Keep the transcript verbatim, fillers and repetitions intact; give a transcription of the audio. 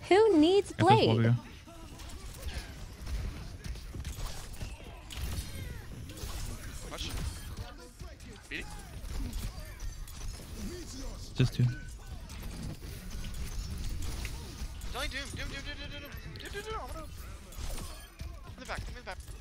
Who needs Blade? Much. Beat it. Just two. It's only Doom. Doom, Doom, Doom, Doom, Doom, Doom, Doom, Doom, Doom. In the back, in the back.